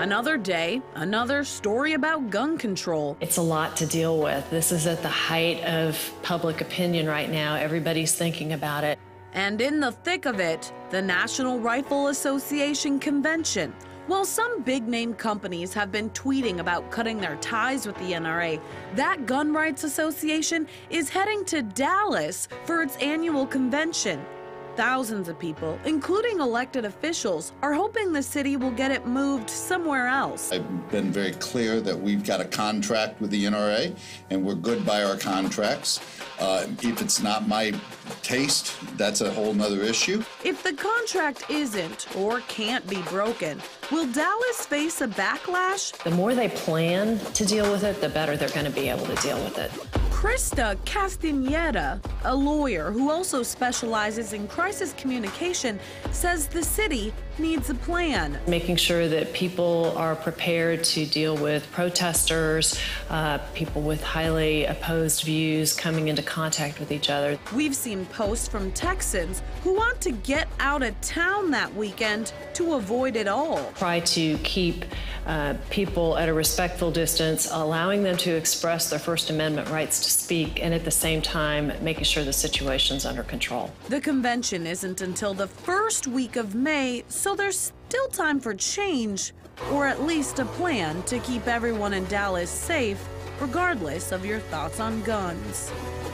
Another day, another story about gun control. It's a lot to deal with. This is at the height of public opinion right now. Everybody's thinking about it. And in the thick of it, the National Rifle Association convention. While some big-name companies have been tweeting about cutting their ties with the NRA, that gun rights association is heading to Dallas for its annual convention. Thousands of people, including elected officials, are hoping the city will get it moved somewhere else. I've been very clear that we've got a contract with the NRA, and we're good by our contracts. If it's not my taste, that's a whole nother issue. If the contract isn't or can't be broken, will Dallas face a backlash? The more they plan to deal with it, the better they're going to be able to deal with it. Krista Castañeda, a lawyer who also specializes in crisis communication, says the city needs a plan. Making sure that people are prepared to deal with protesters, people with highly opposed views coming into contact with each other. We've seen posts from Texans who want to get out of town that weekend to avoid it all. Try to keep people at a respectful distance, allowing them to express their First Amendment rights to speak, and at the same time making sure the situation's under control. The convention isn't until the first week of May, so there's still time for change, or at least a plan to keep everyone in Dallas safe, regardless of your thoughts on guns.